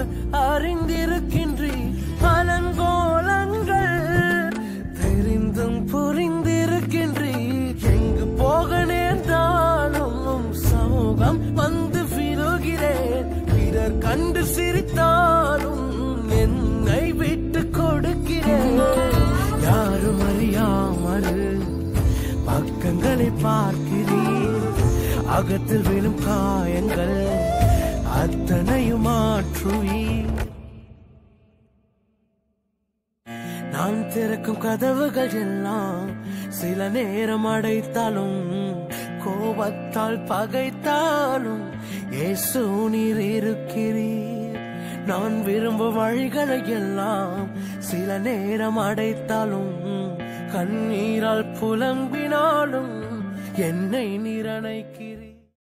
அறிந்திருக்கின்றீர். அலங்கோலங்கள் தெரிந்தும் புரிந்திருக்கின்றீர். எங்கு போக நேர்ந்தாலும் சமூகம் வந்து விழுகிறேன். பிறர் கண்டு சிரித்தாலும் என்னை விட்டு கொடுக்கிறேன். யாரும் அறியாமல் பக்கங்களை பார்க்கிறீர். அகத்தில் விழும் காயங்கள் அத்தனையும் மாற்றுவீர். நான் திறக்கும் கதவுகள் எல்லாம் சில நேரம் அடைத்தாலும், கோபத்தால் பகைத்தாலும் இயேசு நீர் இருக்கிறீர். நான் விரும்பும் வழிகளை எல்லாம் சில நேரம் அடைத்தாலும், கண்ணீரால் புலம்பினாலும் என்னை நீர் அணைக்கிறீர்.